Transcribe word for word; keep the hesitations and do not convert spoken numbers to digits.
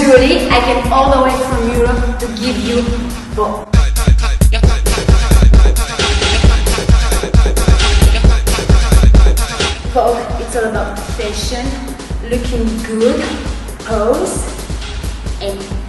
Julie, I came all the way from Europe to give you Vogue. Vogue, it's all about fashion, looking good, pose, and